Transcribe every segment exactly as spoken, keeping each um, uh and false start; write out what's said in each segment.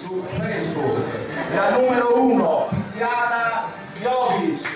su Facebook, la numero uno, Diana Jovic.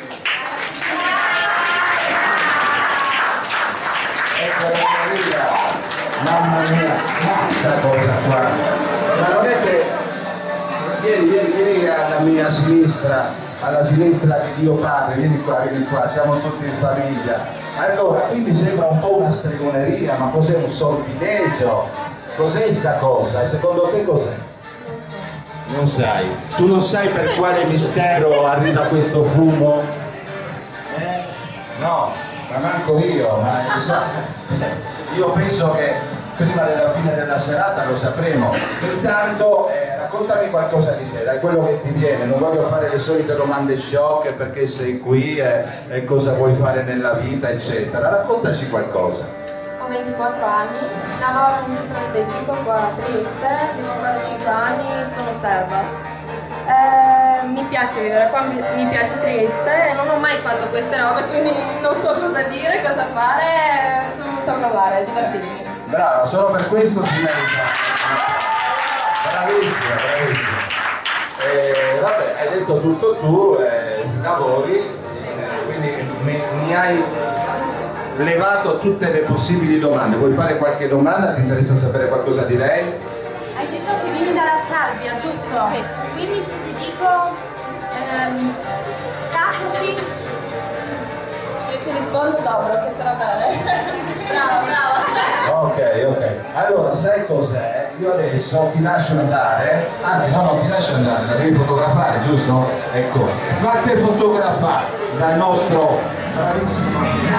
Ecco la Maria, mamma mia, questa cosa qua. Ma non è che vieni, vieni, vieni alla mia sinistra, alla sinistra di Dio Padre, vieni qua, vieni qua, siamo tutti in famiglia. Allora, qui mi sembra un po' una stregoneria, ma cos'è un sortileggio? Cos'è sta cosa? Secondo te cos'è? Non sai. Tu non sai per quale mistero arriva questo fumo? Eh? No, ma manco io, ma io penso che prima della fine della serata lo sapremo. Intanto eh, raccontami qualcosa di te, dai, quello che ti viene. Non voglio fare le solite domande sciocche, perché sei qui e, e cosa vuoi fare nella vita, eccetera. Raccontaci qualcosa. Ho ventiquattro anni, lavoro in un centro estetico qua a Trieste, vivo qua da cinque anni, sono serva. Eh, mi piace vivere qua, mi, mi piace Trieste, non ho mai fatto queste robe, quindi non so cosa dire, cosa fare, sono venuta a provare, a divertirmi. Brava, solo per questo si merita. Bravissima, bravissima. Eh, vabbè, hai detto tutto tu, eh, lavori, eh, quindi mi, mi hai levato tutte le possibili domande. Vuoi fare qualche domanda? Ti interessa sapere qualcosa di lei? Hai detto che vieni dalla Salvia, giusto? Sì. Quindi se ti dico ehm, Tahosis, E ti rispondo dopo, che sarà bene. Brava, brava. Ok, ok. Allora, sai cos'è? Io adesso ti lascio andare. Anzi, no, no, ti lascio andare, la devi fotografare, giusto? Ecco, fate fotografare dal nostro bravissimo.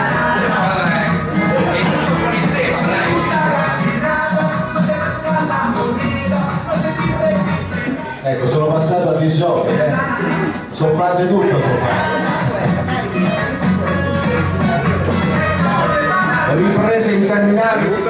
Ecco, sono passato a diciotto, eh. Sono fatte tutto, sono fatte. Riprese interminabili.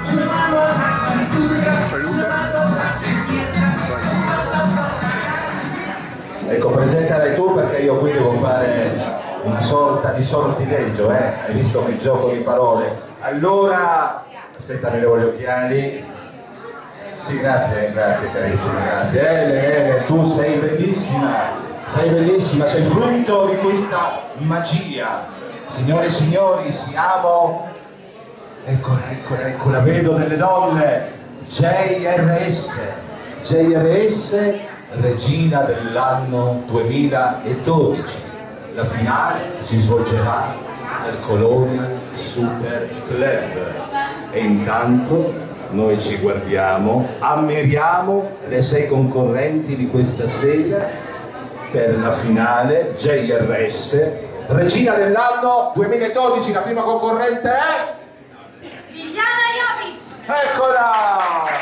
Ecco, presentale tu, perché io qui devo fare una sorta di sortileggio, eh? Hai visto che gioco di parole? Allora, aspetta, mi levo gli occhiali. Sì, grazie, grazie carissima, grazie. Ele, Ele, tu sei bellissima, sei bellissima, sei frutto di questa magia. Signore e signori, siamo... Eccola, eccola, eccola, vedo delle donne. J R S, J R S, regina dell'anno duemiladodici. La finale si svolgerà al Colonial Super Club. E intanto noi ci guardiamo, ammiriamo le sei concorrenti di questa sera per la finale. J R S, regina dell'anno duemiladodici, la prima concorrente è... Diana Jovic! Eccola!